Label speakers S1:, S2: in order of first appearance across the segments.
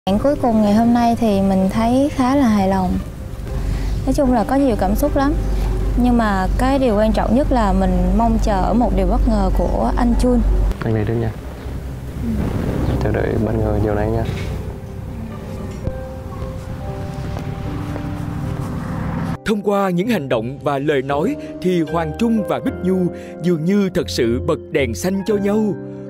S1: Hẹn cuối cùng ngày hôm nay thì mình thấy khá là hài lòng. Nói chung là có nhiều cảm xúc lắm. Nhưng mà cái điều quan trọng nhất là mình mong chờ một điều bất ngờ của anh Chun.
S2: Anh này trước nha. Chờ đợi bất ngờ chiều nay nha.
S3: Thông qua những hành động và lời nói thì Hoàng Trung và Bích Nhu dường như thật sự bật đèn xanh cho nhau.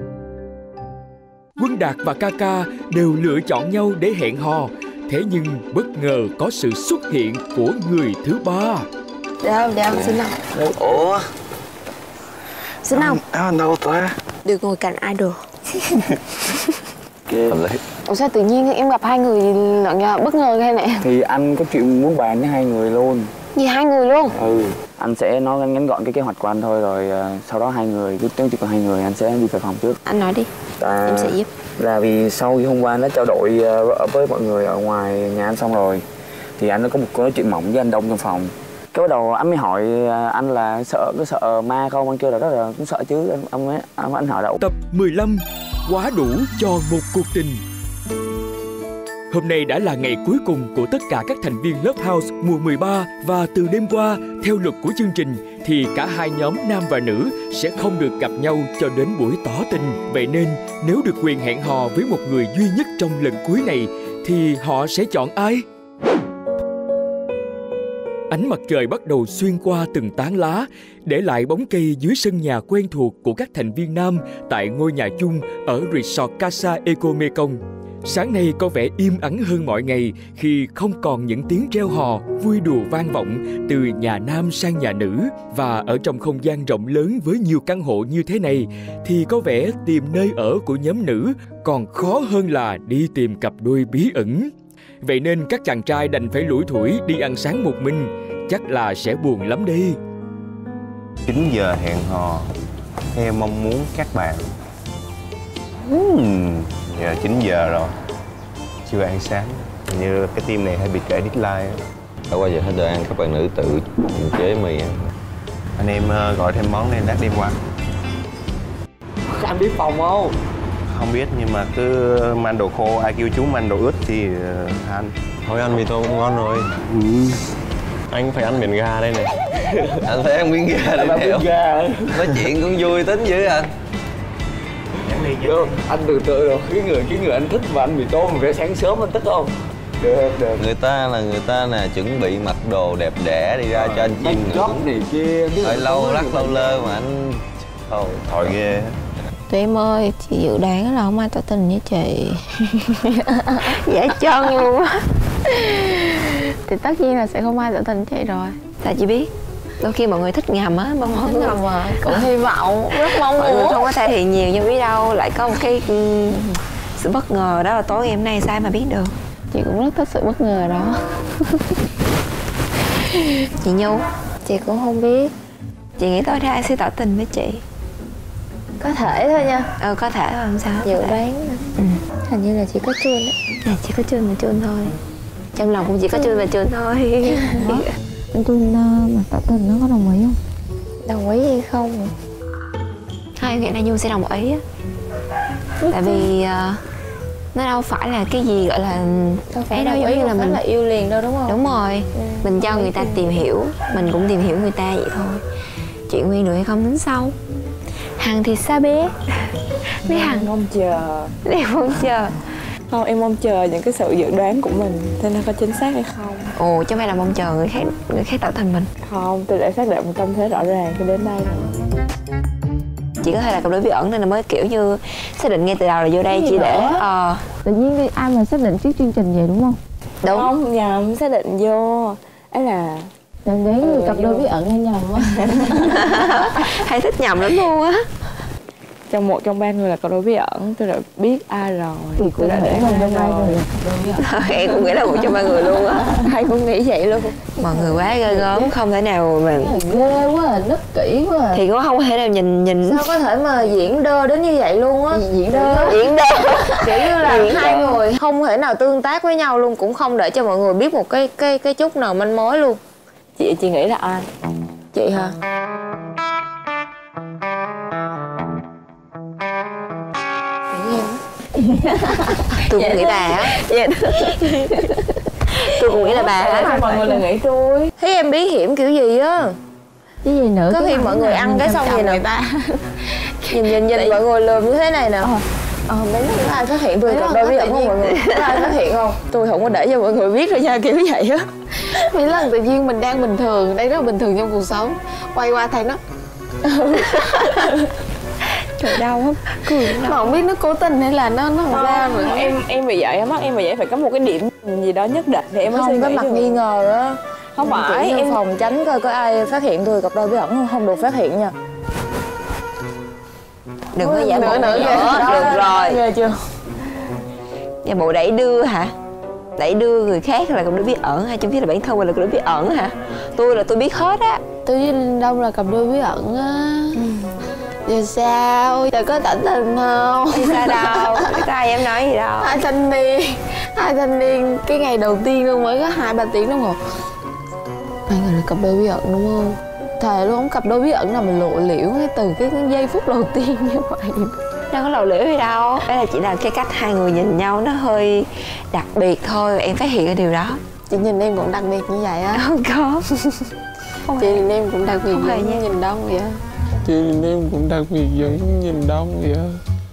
S3: Quân Đạt và Kaka đều lựa chọn nhau để hẹn hò. Thế nhưng bất ngờ có sự xuất hiện của người thứ ba.
S4: Để ông xin ông.
S5: Ủa?
S4: Xin ông.
S5: Anh đâu ta?
S4: Được ngồi cạnh idol.
S6: Ủa sao tự nhiên em gặp hai người bất ngờ hay nè?
S5: Thì anh có chuyện muốn bàn với hai người luôn.
S6: Gì hai người luôn?
S5: Ừ. Anh sẽ nói ngắn gọn cái kế hoạch của anh thôi, rồi sau đó hai người cứ nếu chỉ còn hai người anh sẽ đi về phòng trước.
S6: Anh nói đi, em sẽ giúp.
S5: Là vì sau khi hôm qua anh đã trao đổi với mọi người ở ngoài nhà anh xong rồi, thì anh đã có một cuộc nói chuyện mỏng với anh Đông trong phòng. Cái bắt đầu anh mới hỏi anh là có sợ ma không? Anh kêu là rất là cũng sợ chứ. Anh hỏi là
S3: Tập 15 quá đủ cho một cuộc tình. Hôm nay đã là ngày cuối cùng của tất cả các thành viên Love House mùa 13 và từ đêm qua, theo luật của chương trình thì cả hai nhóm nam và nữ sẽ không được gặp nhau cho đến buổi tỏ tình. Vậy nên nếu được quyền hẹn hò với một người duy nhất trong lần cuối này thì họ sẽ chọn ai? Ánh mặt trời bắt đầu xuyên qua từng tán lá, để lại bóng cây dưới sân nhà quen thuộc của các thành viên nam tại ngôi nhà chung ở resort Casa Eco Mekong. Sáng nay có vẻ im ắng hơn mọi ngày khi không còn những tiếng reo hò, vui đùa vang vọng từ nhà nam sang nhà nữ. Và ở trong không gian rộng lớn với nhiều căn hộ như thế này thì có vẻ tìm nơi ở của nhóm nữ còn khó hơn là đi tìm cặp đôi bí ẩn. Vậy nên các chàng trai đành phải lủi thủi đi ăn sáng một mình, chắc là sẽ buồn lắm đây.
S7: 9 giờ hẹn hò theo mong muốn các bạn. Giờ 9 giờ rồi, chưa ăn sáng. Hình như cái team này hay bị trễ deadline.
S8: Đã qua giờ hết giờ ăn, các bạn nữ tự chế mì ăn.
S7: Anh em gọi thêm món nên lát đêm qua.
S5: anh biết phòng không?
S7: Không biết nhưng mà cứ mang đồ khô, ai kêu chú mang đồ ướt thì anh.
S8: Thôi ăn mì tôm cũng ngon rồi. Anh phải ăn miếng gà đây này. Anh phải ăn miếng gà đây nè. Nói chuyện cũng vui tính dữ anh.
S5: Anh tưởng tượng rồi, cái người anh thích mà ăn mì tôm về sáng sớm anh thích không? Được.
S8: Người ta là chuẩn bị mặc đồ đẹp đẽ đi ra cho anh chim nữa.
S5: Này kia.
S8: Hơi lâu lắc lâu lơ mà anh
S7: Thôi ghê.
S1: Tụi em ơi, chị dự đoán là không ai tỏ tình với chị. Dễ chân luôn á. Thì tất nhiên là sẽ không ai tỏ tình với chị rồi.
S6: Tại chị biết đôi khi mọi người thích ngầm á, mọi người thích ngầm
S1: mà cũng hy vọng, rất mong
S6: mọi người
S1: muốn.
S6: không có thể hiện nhiều nhưng biết đâu lại có một cái sự bất ngờ đó là tối ngày hôm nay sao mà biết được.
S1: Chị cũng rất thích sự bất ngờ đó.
S6: Chị Nhu,
S1: Chị cũng không biết.
S6: chị nghĩ tối nay ai sẽ tỏ tình với chị?
S1: Có thể thôi nha.
S6: Có thể thôi, không sao.
S1: Dự đoán. Hình như là chỉ có Chun á.
S6: Chỉ có Chun mà Chun thôi. Trong lòng cũng chỉ có Chun mà Chun thôi.
S1: Anh Chun mà tỏ tình nó có đồng ý không? Đồng ý hay không?
S6: Thôi em nghĩ là Nhu sẽ đồng ý á. Tại vì nó đâu phải là cái gì gọi là
S1: Đâu phải
S6: đâu
S1: đồng
S6: giống
S1: ý
S6: như là
S1: không phải
S6: mình
S1: là yêu liền đâu đúng không?
S6: đúng rồi. Mình cho người ta tìm hiểu, mình cũng tìm hiểu người ta vậy thôi. Chuyện quen được hay không tính sau. Hằng thì sao bé? Bé Hằng
S4: Mong chờ.
S6: em không chờ.
S4: Không, em mong chờ những cái sự dự đoán của mình xem nó có chính xác hay không.
S6: Ồ, chứ không phải là mong chờ người khác tỏ tình mình.
S4: Không, tôi đã xác định một tâm thế rõ ràng khi đến đây rồi.
S6: Chị có thể là cặp đôi bí ẩn nên là mới kiểu như xác định ngay từ đầu là vô đây chỉ để
S1: Tự nhiên ai mà xác định trước chương trình vậy đúng không?
S6: đúng.
S4: Không, nhầm, xác định vô. Ấy là
S1: Đừng nghĩ người cặp đôi bí ẩn hay nhầm quá.
S6: Hay thích nhầm lắm luôn á.
S4: trong ba người là cặp đôi bí ẩn, tôi đã biết ai rồi.
S1: Thì
S4: tôi đã để
S1: mình
S4: ai
S1: bên ai
S4: rồi.
S1: rồi.
S6: Em cũng nghĩ là một trong ba người luôn á.
S4: Ai cũng nghĩ vậy luôn.
S6: Mọi người quá ghê gớm, không thể nào mà
S1: Ghê quá à, nức kỹ quá à.
S6: thì cũng không có thể nào nhìn
S1: Sao có thể mà diễn đơ đến như vậy luôn á?
S6: diễn đơ
S1: Kiểu như là hai người không thể nào tương tác với nhau luôn, cũng không để cho mọi người biết một cái chút nào manh mối luôn.
S4: Chị nghĩ là ai?
S1: Chị hả? Nghĩ em.
S6: Tôi cũng nghĩ bà á. Tôi cũng nghĩ là bà á.
S4: Mọi người là nghĩ tôi.
S1: Thấy em bí hiểm kiểu gì á.
S6: Cái gì nữa?
S1: Có khi mọi người ăn cái xong gì nè. Nhìn mọi người lườm như thế này nè. Mấy lúc có ai phát hiện tôi cặp đôi bí ẩn không mọi người? Có ai phát hiện không? Tôi không có để cho mọi người biết rồi nha, kiểu vậy á.
S6: Mấy lần tự nhiên mình đang bình thường, đang rất là bình thường trong cuộc sống, quay qua thấy nó
S1: Trời đau lắm.
S6: mà không biết nó cố tình hay là nó không ra nữa.
S4: Em bị vậy á, mắt em bị vậy, phải có một cái điểm gì đó nhất định thì em mới suy
S1: Không, cái
S4: nghĩ
S1: mặt
S4: được.
S1: nghi ngờ á.
S4: Không phải
S1: em
S4: em
S1: phòng tránh coi có ai phát hiện tôi cặp đôi bí ẩn không? Không được phát hiện nha.
S6: Đừng có giả bộ nữa. Được rồi.
S1: Ghê chưa?
S6: Giả bộ đẩy đưa hả? Đẩy đưa người khác là cặp đôi bí ẩn hay trong khi là bản thân mình là cặp đôi bí ẩn hả? Tôi biết hết á.
S9: Tôi với Linh Đông là cặp đôi bí ẩn á. Giờ sao? Giờ có tận tình không?
S6: Thì sao đâu, có ai dám nói gì đâu.
S9: Hai thanh niên cái ngày đầu tiên luôn mới có 2-3 tiếng đồng hồ. Hai người là cặp đôi bí ẩn đúng không? Thề luôn, không cặp đôi bí ẩn nào mà lộ liễu ngay từ cái giây phút đầu tiên như vậy.
S6: Đâu có lộ liễu gì đâu. Đó là chỉ là cái cách hai người nhìn nhau nó hơi đặc biệt thôi. Em phát hiện cái điều đó.
S9: Chị nhìn em cũng đặc biệt như vậy á.
S6: Không có.
S9: Chị nhìn em cũng đặc biệt
S6: không hề
S9: giống
S6: nha.
S9: nhìn Đông vậy á.
S10: Chị nhìn em cũng đặc biệt giống nhìn Đông vậy á.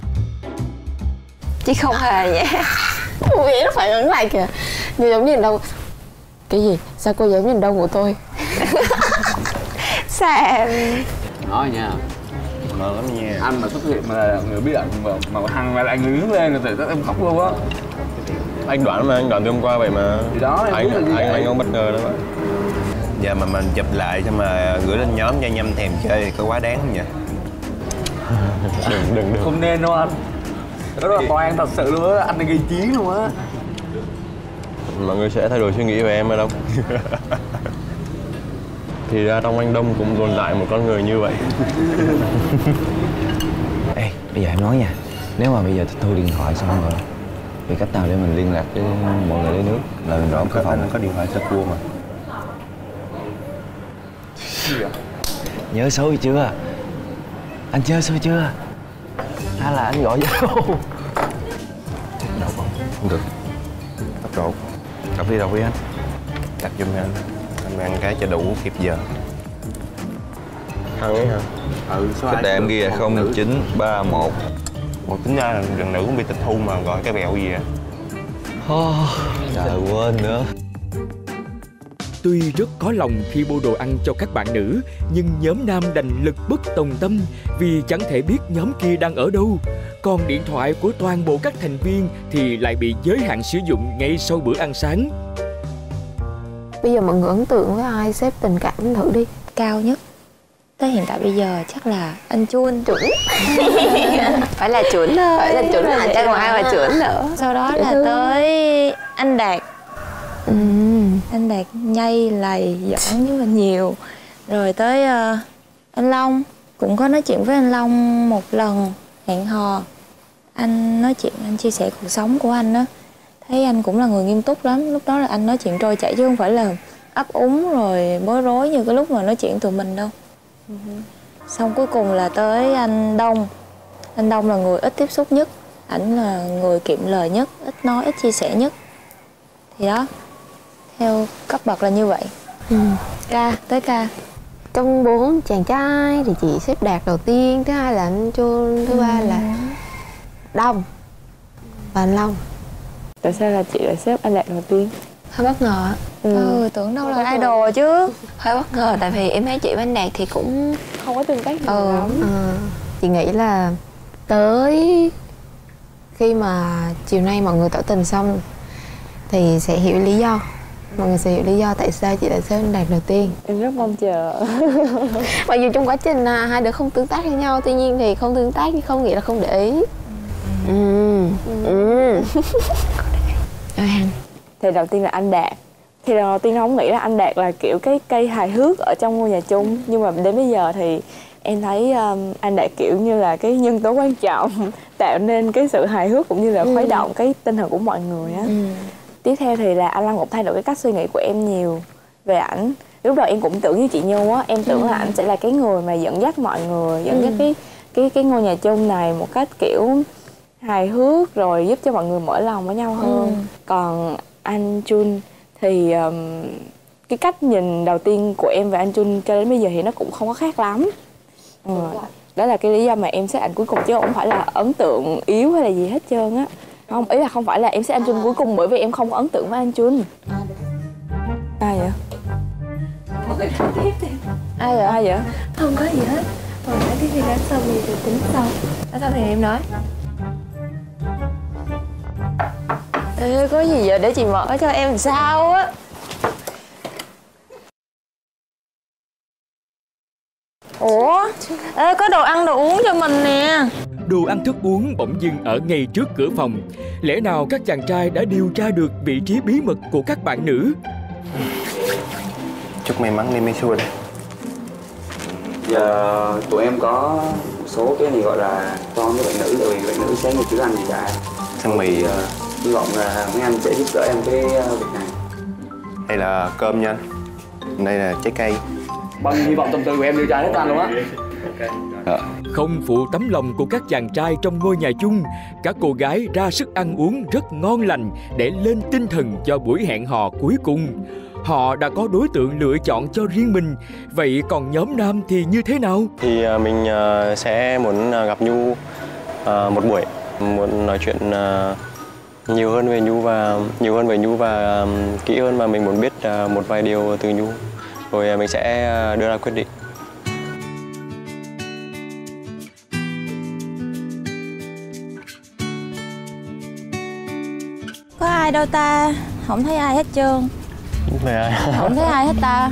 S6: Chứ không hề nha.
S9: Cô nghĩ nó phản ứng lại kìa. Như giống nhìn Đông. Cái gì? Sao cô giống nhìn Đông của tôi?
S6: Sao
S5: Nói nha,
S7: Mơ lắm nha.
S5: anh mà xuất hiện mà là người bí ẩn mà hằng là anh đứng lên là tự em khóc luôn á.
S8: Anh đoán mà, anh đoán từ hôm qua vậy mà.
S5: Thì đó, em biết là gì
S8: anh
S5: vậy?
S8: không bất ngờ đâu mà.
S7: Giờ mà mình chụp lại xong mà gửi lên nhóm cho nhâm thèm chơi thì có quá đáng không nhỉ?
S8: Đừng.
S5: Không nên đâu anh. Đó là toan thật sự luôn á, anh đang gây chiến luôn á.
S8: Mọi người sẽ thay đổi suy nghĩ về em ở đâu. Thì ra trong anh Đông cũng tồn tại một con người như vậy.
S5: Ê, bây giờ em nói nha. Nếu mà bây giờ thu điện thoại xong rồi thì cách nào để mình liên lạc với mọi người lấy nước là mình rõ cái phòng.
S7: Anh có điện thoại sơ cua mà.
S5: Nhớ số chưa? Anh nhớ số chưa? Hay là anh gọi vô?
S7: Đâu không được. Tốc độ. Đọc đi anh. Đặt giùm anh. Anh ăn cái cho đủ kịp giờ.
S8: Hằng ấy hả?
S7: Số
S8: Cái em ghi là 0931.
S7: Một tính ra là rừng nữ cũng bị tịch thu mà gọi cái bèo gì à?
S8: Trời quên nữa.
S3: Tuy rất có lòng khi mua đồ ăn cho các bạn nữ, nhưng nhóm nam đành lực bất tòng tâm vì chẳng thể biết nhóm kia đang ở đâu. Còn điện thoại của toàn bộ các thành viên thì lại bị giới hạn sử dụng ngay sau bữa ăn sáng.
S9: Bây giờ mọi người ấn tượng với ai xếp tình cảm thử đi.
S1: Cao nhất tới hiện tại bây giờ chắc là anh Chun.
S9: Chuẩn.
S6: phải là chuẩn thôi.
S9: Phải là chuẩn
S6: à, chắc còn ai mà chuẩn nữa.
S1: Sau đó là tới anh Đạt. Anh Đạt nhây lầy giỡn với mình nhiều. Rồi tới anh Long. Cũng có nói chuyện với anh Long một lần, hẹn hò. Anh nói chuyện, anh chia sẻ cuộc sống của anh á. Thấy anh cũng là người nghiêm túc lắm. Lúc đó là anh nói chuyện trôi chảy chứ không phải là ấp úng rồi bối rối như cái lúc mà nói chuyện tụi mình đâu. Xong cuối cùng là tới anh Đông. Anh Đông là người ít tiếp xúc nhất. Ảnh là người kiệm lời nhất, ít nói, ít chia sẻ nhất. Thì đó, theo cấp bậc là như vậy. Tới ca.
S9: Trong 4 chàng trai thì chị xếp Đạt đầu tiên, thứ hai là anh Chun, thứ ba là Đông và anh Long.
S4: Tại sao là chị lại xếp anh Đạt đầu tiên?
S9: Hơi bất ngờ á.
S1: Tưởng đâu là idol chứ.
S6: Hơi bất ngờ tại vì em thấy chị với anh Đạt thì cũng
S4: Không có tương tác nhiều lắm.
S9: Chị nghĩ là tới khi mà chiều nay mọi người tỏ tình xong thì sẽ hiểu lý do. Mọi người sẽ hiểu lý do tại sao chị lại xếp anh Đạt đầu tiên.
S4: Em rất mong chờ.
S9: Mặc dù trong quá trình hai đứa không tương tác với nhau, tuy nhiên thì không tương tác chứ không nghĩa là không để ý. Rồi Hằng.
S4: Thì đầu tiên là anh Đạt. Thì đầu tiên không nghĩ là anh Đạt là kiểu cái cây hài hước ở trong ngôi nhà chung. Nhưng mà đến bây giờ thì em thấy anh Đạt kiểu như là cái nhân tố quan trọng tạo nên cái sự hài hước cũng như là khuấy động cái tinh thần của mọi người á. Tiếp theo thì là anh Long cũng thay đổi cái cách suy nghĩ của em nhiều về ảnh. Lúc đầu em cũng tưởng như chị Nhung á, em tưởng là ảnh sẽ là cái người mà dẫn dắt mọi người, dẫn dắt cái ngôi nhà chung này một cách kiểu hài hước rồi giúp cho mọi người mở lòng với nhau hơn. Còn anh Jun thì cái cách nhìn đầu tiên của em về anh Jun cho đến bây giờ thì nó cũng không có khác lắm. Đó là cái lý do mà em xếp ảnh cuối cùng, chứ không phải là ấn tượng yếu hay là gì hết trơn á. Không, ý là không phải là em xếp anh Jun cuối cùng bởi vì em không có ấn tượng với anh Jun. Ai vậy? Ai vậy? Ai vậy?
S1: Không có gì hết. Còn nói cái gì đã xong thì tính sau. Đã xong thì em nói. Ê, có gì vậy để chị mở cho em làm sao á. Ủa? Ê, có đồ ăn đồ uống cho mình nè.
S3: Đồ ăn thức uống bỗng dưng ở ngay trước cửa phòng. Lẽ nào các chàng trai đã điều tra được vị trí bí mật của các bạn nữ?
S7: Chúc may mắn đi mấy xua đây.
S5: Giờ tụi em có một số cái này gọi là con với bạn nữ, tại vì bạn nữ sáng nay chưa ăn gì cả.
S7: Sang mì.
S5: Hy vọng là mấy anh sẽ giúp đỡ em cái việc này.
S7: Đây là cơm nha anh. Đây là trái cây.
S5: Hy vọng tâm tư của em đưa ra hết anh luôn á.
S3: Không phụ tấm lòng của các chàng trai trong ngôi nhà chung, các cô gái ra sức ăn uống rất ngon lành để lên tinh thần cho buổi hẹn hò cuối cùng. Họ đã có đối tượng lựa chọn cho riêng mình. Vậy còn nhóm nam thì như thế nào?
S8: Thì mình sẽ muốn gặp Nhu một buổi, muốn nói chuyện nhiều hơn về Nhu và kỹ hơn, và mình muốn biết một vài điều từ Nhu, rồi mình sẽ đưa ra quyết định.
S1: Có ai đâu ta, không thấy ai hết trơn. Không thấy ai hết ta.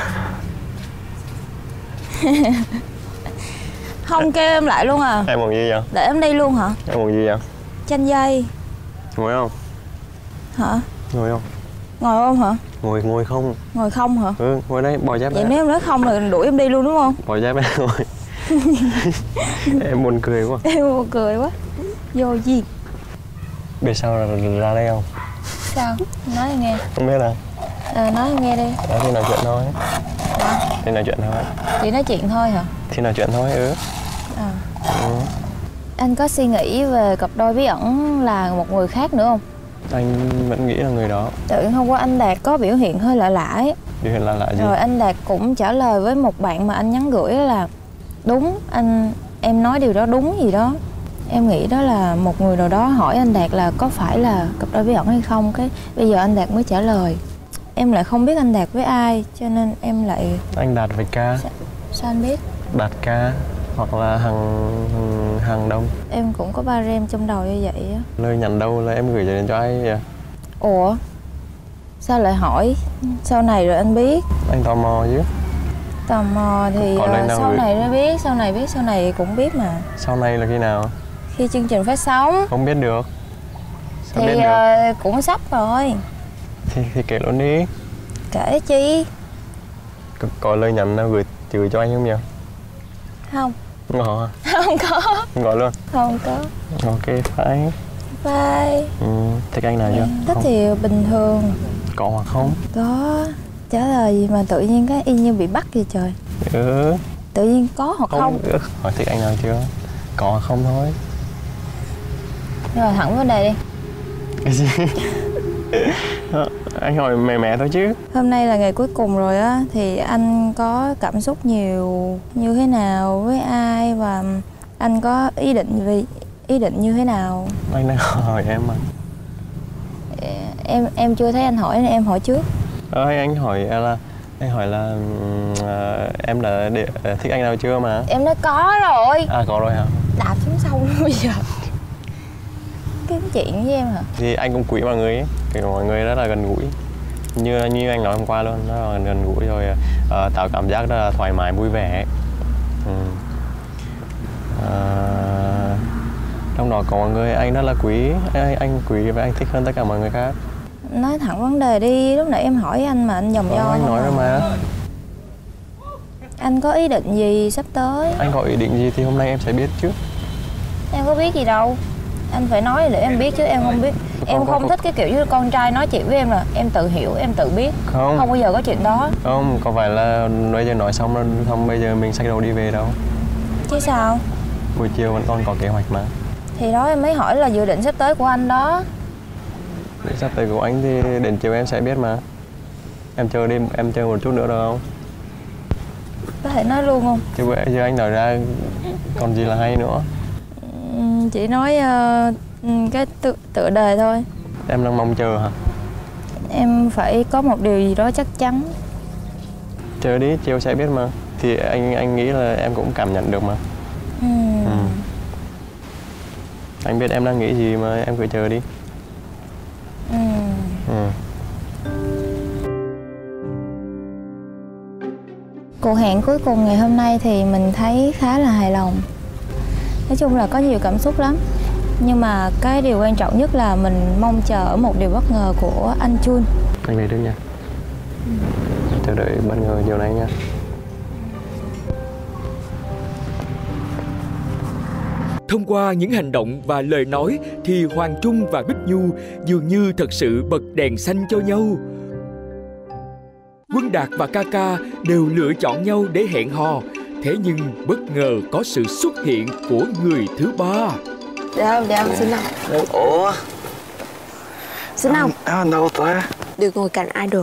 S1: Không kêu em lại luôn à?
S8: Em còn gì vậy?
S1: Để em đi luôn hả?
S8: Em còn gì vậy?
S1: Chanh dây.
S8: Ngồi không?
S1: Hả?
S8: Ngồi không?
S1: Ngồi không hả?
S8: Ngồi không?
S1: Ngồi không hả?
S8: Ừ, ngồi đây, bỏ dép.
S1: Vậy nếu em nói không là đuổi em đi luôn đúng không?
S8: Bỏ dép ra ngồi. Em buồn cười quá.
S1: Em buồn cười quá. Vô gì?
S8: Biết sao ra đây không?
S1: Sao? Nói em nghe.
S8: Không biết à?
S1: Nói em nghe đi.
S8: Đó thì nói chuyện thôi. Thì nói chuyện thôi.
S1: Chỉ nói chuyện thôi hả?
S8: Thì nói chuyện thôi.
S1: Anh có suy nghĩ về cặp đôi bí ẩn là một người khác nữa không?
S8: Anh vẫn nghĩ là người đó.
S1: Tự nhiên hôm qua anh Đạt có biểu hiện hơi lạ lạ ấy.
S8: Biểu hiện lạ gì?
S1: Rồi anh Đạt cũng trả lời với một bạn mà anh nhắn gửi là đúng, em nói điều đó đúng gì đó. Em nghĩ đó là một người nào đó hỏi anh Đạt là có phải là cặp đôi bí ẩn hay không. Cái bây giờ anh Đạt mới trả lời. Em lại không biết anh Đạt với ai, cho nên em lại...
S8: Anh Đạt với Ca.
S1: Sao anh biết?
S8: Đạt Ca hoặc là Hằng Đông.
S1: Em cũng có ba rem trong đầu như vậy á.
S8: Lời nhận đâu là em gửi đến cho ai vậy?
S1: Ủa? Sao lại hỏi? Sau này rồi anh biết.
S8: Anh tò mò chứ.
S1: Tò mò thì sau này nó biết, sau này cũng biết mà.
S8: Sau này là khi nào?
S1: Khi chương trình phát sóng.
S8: Không biết được.
S1: Sao thì biết được? Cũng sắp rồi.
S8: Thì kể luôn đi.
S1: Kể chi?
S8: Có lời nhắn nào gửi cho anh không nhỉ?
S1: Không.
S8: Ngỏ à?
S1: Không có.
S8: Ngỏ luôn?
S1: Không có.
S8: Ok, phải.
S1: Bye.
S8: Thích anh nào chưa?
S1: Thích thì bình thường.
S8: Có hoặc không?
S1: Có. Trả lời gì mà tự nhiên cái y như bị bắt vậy trời. Tự nhiên có hoặc không?
S8: Hỏi thích anh nào chưa? Có hoặc không thôi.
S1: Rồi thẳng vấn đề đi.
S8: Cái gì? Anh hỏi mẹ thôi chứ. Hôm
S1: nay là ngày cuối cùng rồi á, thì anh có cảm xúc nhiều như thế nào với ai, và anh có ý định như thế nào?
S8: Anh đang hỏi em mà.
S1: Em chưa thấy anh hỏi nên em hỏi trước.
S8: Anh hỏi là em đã thích anh nào chưa mà.
S1: Em nói có rồi.
S8: À, có rồi hả?
S1: Đạp xuống sâu luôn bây giờ. Kiếm chuyện với em hả?
S8: Thì anh cũng quý mọi người ấy. Thì mọi người rất là gần gũi. Như anh nói hôm qua luôn, rất là gần gũi rồi, tạo cảm giác rất là thoải mái, vui vẻ. Trong đó có mọi người anh rất là quý, anh quý và anh thích hơn tất cả mọi người khác.
S1: Nói thẳng vấn đề đi, lúc nãy em hỏi anh mà anh vòng vo.
S8: Anh nói rồi mà.
S1: Anh có ý định gì sắp tới?
S8: Anh có ý định gì thì hôm nay em sẽ biết chứ.
S1: Em có biết gì đâu. Anh phải nói để em biết chứ em không biết. Em không thích cái kiểu như con trai nói chuyện với em là em tự hiểu, em tự biết. Không bao giờ có chuyện đó.
S8: Không, có phải là bây giờ nói xong không bây giờ mình xách đầu đi về đâu.
S1: Chứ sao?
S8: Buổi chiều vẫn còn có kế hoạch mà.
S1: Thì đó em mới hỏi là dự định sắp tới của anh đó.
S8: Sắp tới của anh thì đến chiều em sẽ biết mà. Em chờ đi, em chờ một chút nữa được không?
S1: Có thể nói luôn không?
S8: Chứ bữa giờ anh nói ra còn gì là hay nữa.
S1: Chỉ nói cái tựa đề thôi.
S8: Em đang mong chờ hả?
S1: Em phải có một điều gì đó chắc chắn.
S8: Chờ đi, chiều sẽ biết mà. Thì anh nghĩ là em cũng cảm nhận được mà. Anh biết em đang nghĩ gì mà em cứ chờ đi.
S1: Cuộc hẹn cuối cùng ngày hôm nay thì mình thấy khá là hài lòng. Nói chung là có nhiều cảm xúc lắm. Nhưng mà cái điều quan trọng nhất là mình mong chờ một điều bất ngờ của anh Chun.
S2: Anh về trước nha. Chờ đợi bất ngờ chiều nay nha.
S3: Thông qua những hành động và lời nói thì Hoàng Trung và Bích Nhu dường như thật sự bật đèn xanh cho nhau. Quân Đạt và Kaka đều lựa chọn nhau để hẹn hò. Thế nhưng bất ngờ có sự xuất hiện của người thứ ba.
S9: Để ông xin nào.
S5: Ủa?
S9: Xin nào.
S5: Anh đâu ta?
S9: Được ngồi cạnh idol.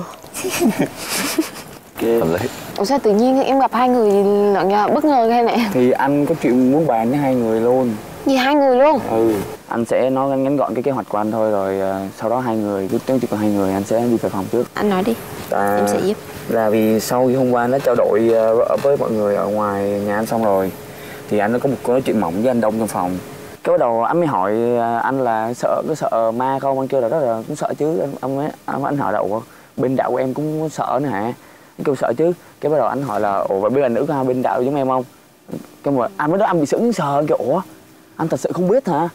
S5: Okay.
S9: Ủa sao tự nhiên em gặp hai người bất ngờ hay này?
S5: Thì anh có chuyện muốn bàn với hai người luôn.
S9: Gì hai người luôn?
S5: Anh sẽ nói ngắn gọn cái kế hoạch của anh thôi, rồi sau đó hai người cứ tiếng chỉ còn hai người anh sẽ đi về phòng trước.
S9: Anh nói đi, em sẽ giúp.
S5: Là vì sau khi hôm qua anh đã trao đổi với mọi người ở ngoài nhà anh xong rồi, thì anh có một cuộc nói chuyện mỏng với anh Đông trong phòng. Cái bắt đầu anh mới hỏi anh là có sợ ma không? Anh kêu là đó là cũng sợ chứ. Anh hỏi là ủa bên đạo của em cũng sợ nữa hả? Anh kêu sợ chứ. Cái bắt đầu anh hỏi là ủa vậy biết là nữ có hai bên đạo giống em không? Cái mà anh mới đó anh bị sững sờ, kêu ủa anh thật sự không biết hả?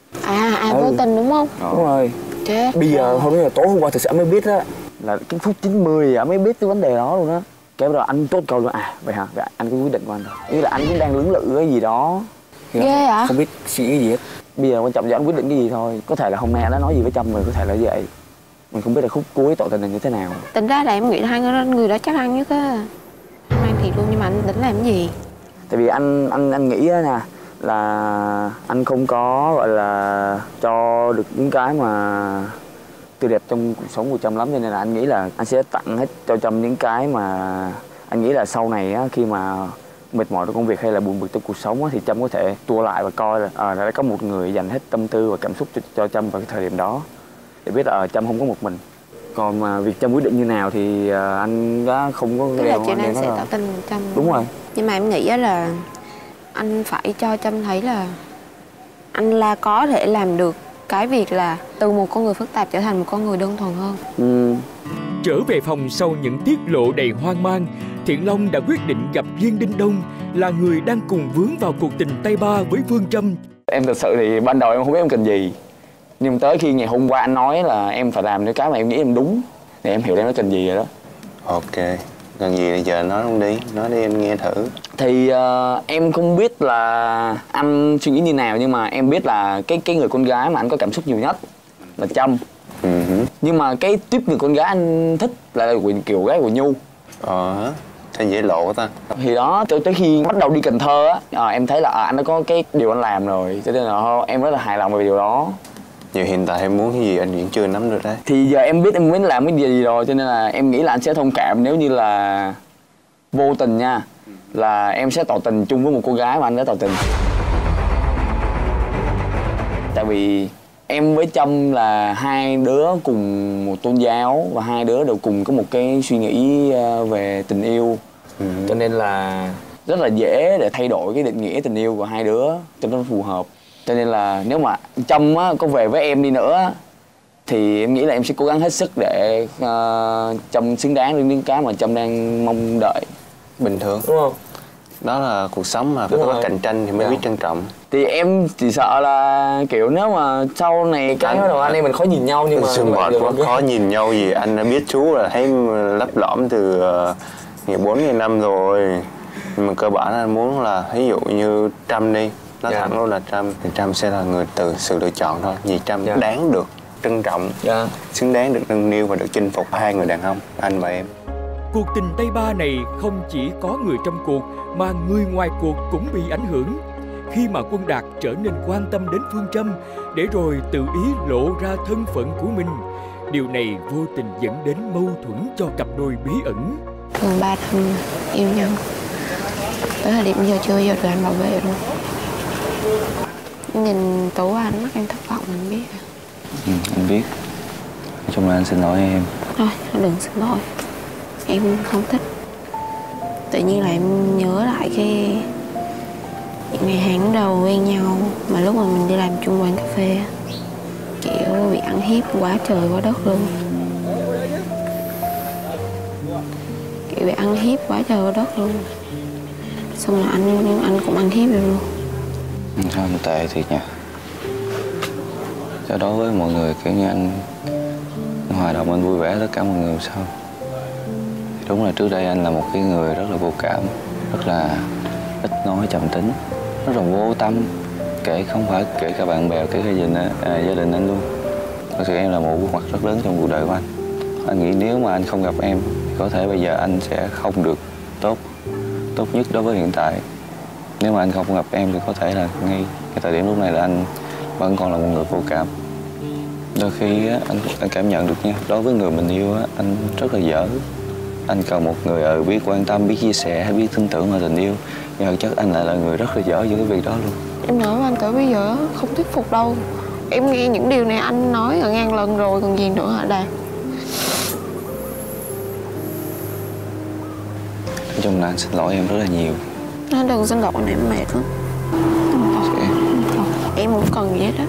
S9: Vô tình đúng không?
S5: Đúng rồi.
S9: Chết.
S5: Bây giờ tối hôm qua thật sự anh mới biết á, là cái phút 90 anh mới biết cái vấn đề đó luôn á. Cái bắt đầu anh chốt câu luôn, vậy hả? Vậy anh có quyết định của anh rồi. Ý là anh cũng đang lưỡng lự cái gì đó.
S9: Ghê hả?
S5: Không biết suy nghĩ gì hết. Bây giờ quan trọng là anh quyết định cái gì thôi. Có thể là hôm nay anh đã nói gì với Trâm rồi, có thể là vậy. Mình không biết là khúc cuối tỏ tình là như thế nào.
S9: Tính ra là em nghĩ là hai người đó chắc ăn nhất á. Anh ăn thiệt luôn, nhưng mà anh tính làm cái gì?
S5: Tại vì anh nghĩ á nè, là anh không có gọi là cho được những cái mà tươi đẹp trong cuộc sống của Trâm lắm, cho nên là anh nghĩ là anh sẽ tặng hết cho Trâm những cái mà anh nghĩ là sau này á, khi mà mệt mỏi trong công việc hay là buồn bực trong cuộc sống á, thì Trâm có thể tua lại và coi là đã có một người dành hết tâm tư và cảm xúc cho Trâm vào cái thời điểm đó, để biết là Trâm không có một mình. Còn mà việc Trâm quyết định như nào thì anh đã không có.
S9: Tức là chuyện anh sẽ tỏ tình Trâm.
S5: Đúng rồi.
S9: Nhưng mà em nghĩ là anh phải cho Trâm thấy là anh là có thể làm được cái việc là từ một con người phức tạp trở thành một con người đơn thuần hơn.
S3: Trở về phòng sau những tiết lộ đầy hoang mang, Thiện Long đã quyết định gặp Viên Đinh Đông, là người đang cùng vướng vào cuộc tình tay ba với Phương Trâm.
S5: Em thật sự thì ban đầu em không biết em cần gì, nhưng tới khi ngày hôm qua anh nói là em phải làm những cái mà em nghĩ em đúng, thì em hiểu em nó cần gì rồi đó.
S7: Ok, cần gì bây giờ nói không đi, nói đi em nghe thử.
S5: Thì em không biết là anh suy nghĩ như nào, nhưng mà em biết là cái người con gái mà anh có cảm xúc nhiều nhất là Trâm. Nhưng mà cái tiếp người con gái anh thích là kiểu gái của Nhu.
S7: Sao dễ lộ ta.
S5: Thì đó, tới khi bắt đầu đi Cần Thơ á, em thấy là anh đã có cái điều anh làm rồi, cho nên là em rất là hài lòng về điều đó.
S7: Giờ hiện tại em muốn cái gì anh vẫn chưa nắm được đấy.
S5: Thì giờ em biết em muốn làm cái gì rồi, cho nên là em nghĩ là anh sẽ thông cảm nếu như là vô tình nha, là em sẽ tỏ tình chung với một cô gái mà anh đã tỏ tình. Tại vì em với Trâm là hai đứa cùng một tôn giáo và hai đứa đều cùng có một cái suy nghĩ về tình yêu, cho nên là rất là dễ để thay đổi cái định nghĩa tình yêu của hai đứa cho nó phù hợp. Cho nên là nếu mà Trâm có về với em đi nữa thì em nghĩ là em sẽ cố gắng hết sức để Trâm xứng đáng với những cái mà Trâm đang mong đợi.
S7: Bình thường,
S5: đúng không?
S7: Đó là cuộc sống mà, phải có cạnh tranh thì mới biết trân trọng.
S5: Thì em chỉ sợ là kiểu nếu mà sau này cái bắt đầu anh em mình khó nhìn nhau, nhưng mà
S7: xung quanh quá khó nhìn nhau gì. Anh đã biết chú là thấy lấp lõm từ ngày 4 ngày 5 rồi. Nhưng mà cơ bản anh muốn là ví dụ như Trâm đi, nói thẳng luôn là Trâm, thì Trâm sẽ là người từ sự lựa chọn thôi. Vì Trâm đáng được trân trọng, xứng đáng được nâng niu và được chinh phục hai người đàn ông, anh và em.
S3: Cuộc tình tay ba này không chỉ có người trong cuộc mà người ngoài cuộc cũng bị ảnh hưởng. khi mà Quân Đạt trở nên quan tâm đến Phương Trâm để rồi tự ý lộ ra thân phận của mình. Điều này vô tình dẫn đến mâu thuẫn cho cặp đôi bí ẩn.
S9: Gần 3 năm yêu nhau, tới thời điểm giờ chưa bao giờ được anh bảo vệ luôn. Nhìn Tú anh mắt em thất vọng, anh biết.
S5: Anh biết. Nói chung là anh xin lỗi em.
S9: Thôi, đừng xin lỗi. Em không thích. Tự nhiên là em nhớ lại những ngày tháng đầu quen nhau, mà lúc mà mình đi làm chung quán cà phê, kiểu bị ăn hiếp quá trời quá đất luôn. Kiểu bị ăn hiếp quá trời quá đất luôn. Xong rồi anh cũng ăn hiếp em luôn.
S5: Sao anh tệ thiệt nha. Cho đối với mọi người kiểu như anh hòa đồng, anh vui vẻ tất cả mọi người sao? Đúng là trước đây anh là một cái người rất là vô cảm, rất là ít nói, trầm tính, rất là vô tâm, kể cả bạn bè, kể cả gia đình anh luôn. Thật sự em là một bước ngoặt rất lớn trong cuộc đời của anh. Anh nghĩ nếu mà anh không gặp em thì có thể bây giờ anh sẽ không được tốt nhất đối với hiện tại. Nếu mà anh không gặp em thì có thể là ngay cái thời điểm lúc này là anh vẫn còn là một người vô cảm. Đôi khi anh cảm nhận được nha, đối với người mình yêu anh rất là dở. Anh cần một người biết quan tâm, biết chia sẻ, biết tin tưởng vào tình yêu. Nhưng thực chất anh lại là người rất là dở những cái việc đó luôn.
S9: Em nói với anh tới bây giờ không thuyết phục đâu. Em nghe những điều này anh nói là ngàn lần rồi còn gì nữa hả Đạt?
S5: Nói chung là anh xin lỗi em rất là nhiều.
S9: Anh đừng xin lỗi, anh em mệt lắm. Em không cần gì hết á.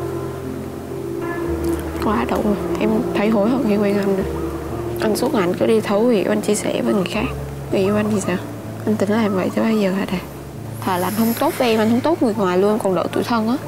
S9: Quá đủ rồi. Em thấy hối hận khi quen anh rồi. Anh suốt ngày anh cứ đi thấu hiểu, anh chia sẻ với người khác. Người yêu anh thì sao? Anh tính làm vậy tới bây giờ hả Đạt? Thà là anh không tốt với em, anh không tốt người ngoài luôn, còn đỡ tủi thân á.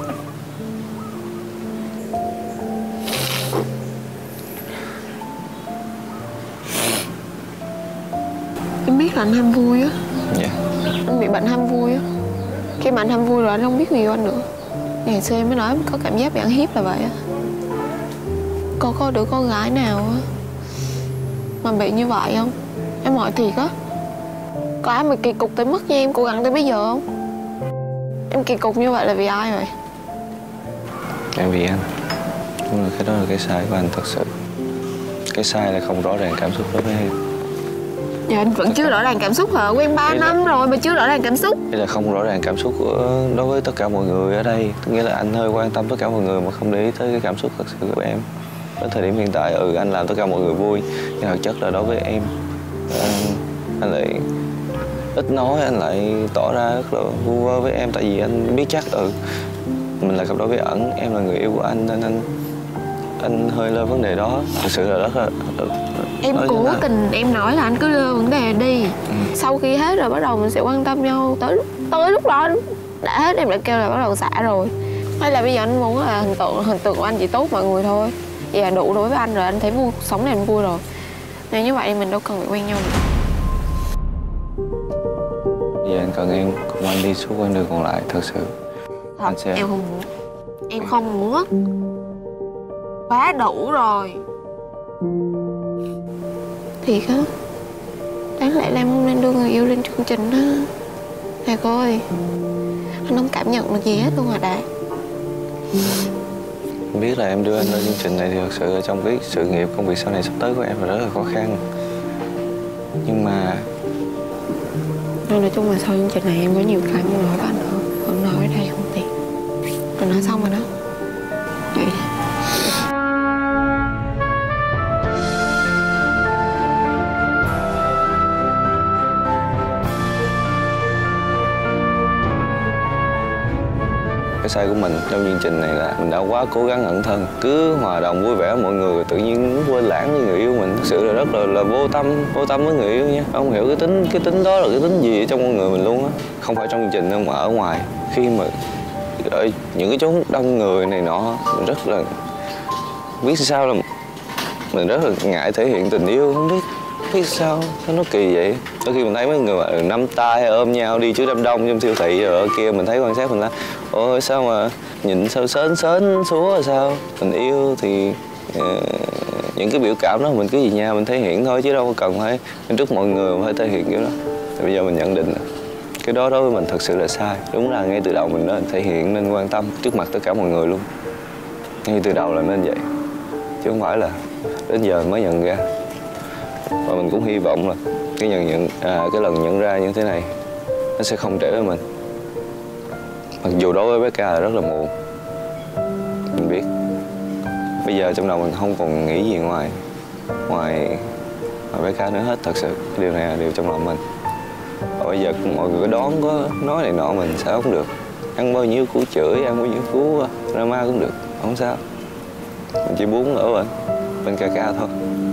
S9: Em biết là anh ham vui á.
S5: Dạ.
S9: Anh bị bệnh ham vui á. Khi mà anh ham vui rồi anh không biết người yêu anh nữa. Ngày xưa em mới nói em có cảm giác bị ăn hiếp là vậy á. Có đứa con gái nào á mà bị như vậy không? Em hỏi thiệt á. Có ai mà kỳ cục tới mức như em cố gắng tới bây giờ không? Em kỳ cục như vậy là vì ai vậy?
S5: Em vì anh. Đúng là cái đó là cái sai của anh thật sự. Cái sai là không rõ ràng cảm xúc đối với em.
S9: Dạ anh vẫn chưa rõ ràng cảm xúc hả? Quen 3 năm rồi mà chưa rõ ràng cảm xúc.
S5: Đây là không rõ ràng cảm xúc đối với tất cả mọi người ở đây. Tức nghĩa là anh hơi quan tâm tất cả mọi người mà không để ý tới cái cảm xúc thật sự của em. Đến thời điểm hiện tại anh làm tất cả mọi người vui, nhưng thực chất là đối với em anh lại ít nói, anh lại tỏ ra rất là vu vơ với em. Tại vì anh biết chắc mình là cặp đôi bí ẩn, em là người yêu của anh, nên anh hơi lơ vấn đề đó. Thực sự là rất là
S9: em cố tình em nói là anh cứ lơ vấn đề đi. Sau khi hết rồi bắt đầu mình sẽ quan tâm nhau. Tới lúc đó đã hết em đã kêu là bắt đầu xả rồi. Hay là bây giờ anh muốn là hình tượng của anh chỉ tốt mọi người thôi, vậy là đủ đối với anh rồi, anh thấy vui, sống này anh vui rồi. Nên như vậy mình đâu cần phải quen nhau nữa.
S5: Bây giờ anh cần em cùng anh đi suốt quãng đường còn lại. Thật sự
S9: anh sẽ... Em không muốn. Em không muốn. Quá đủ rồi. Thiệt á. Đáng lẽ là em không nên đưa người yêu lên chương trình á. Nè cô ơi, anh không cảm nhận được gì hết luôn hả Đạt?
S5: Em biết là em đưa anh lên chương trình này thì thật sự là trong cái sự nghiệp công việc sau này sắp tới của em là rất là khó khăn. Nhưng mà
S9: nói chung là sau chương trình này em có nhiều cái muốn nói với anh nữa. Không nói ở đây không tiện. Mình nói xong rồi đó. Vậy đi.
S5: cái sai của mình trong chương trình này là mình đã quá cố gắng ẩn thân, cứ hòa đồng vui vẻ với mọi người, tự nhiên quên lãng với người yêu mình. Thực sự là rất là vô tâm với người yêu nha. Không hiểu cái tính đó là cái tính gì ở trong con người mình luôn á. Không phải trong chương trình đâu mà ở ngoài, khi mà ở những cái chốn đông người này nọ, mình rất là biết sao là mình rất là ngại thể hiện tình yêu, không biết sao nó kỳ vậy. Đôi khi mình thấy mấy người mà nắm tay ôm nhau đi trước đám đông trong siêu thị rồi ở kia, mình thấy quan sát mình là ôi sao mà nhìn sao sến xuống là sao. Tình yêu thì những cái biểu cảm đó mình cứ về nhà mình thể hiện thôi, chứ đâu có cần phải trước mọi người mà phải thể hiện kiểu đó. Thì bây giờ mình nhận định là
S7: cái đó đối với mình thật sự là sai. Đúng là ngay từ đầu mình nên thể hiện, nên quan tâm trước mặt tất cả mọi người luôn. Ngay từ đầu là nên vậy, chứ không phải là đến giờ mới nhận ra. Và mình cũng hy vọng là cái lần nhận ra như thế này nó sẽ không trễ với mình. Mặc dù đối với bé Ca là rất là muộn, mình biết. Bây giờ trong đầu mình không còn nghĩ gì ngoài bé Ca nữa hết. Thật sự điều này là điều trong lòng mình. Và bây giờ mọi người có đón, có nói này nọ mình sao cũng được. Ăn bao nhiêu cú chửi, ăn bao nhiêu cú drama cũng được, không sao. Mình chỉ muốn ở bên Ca thôi.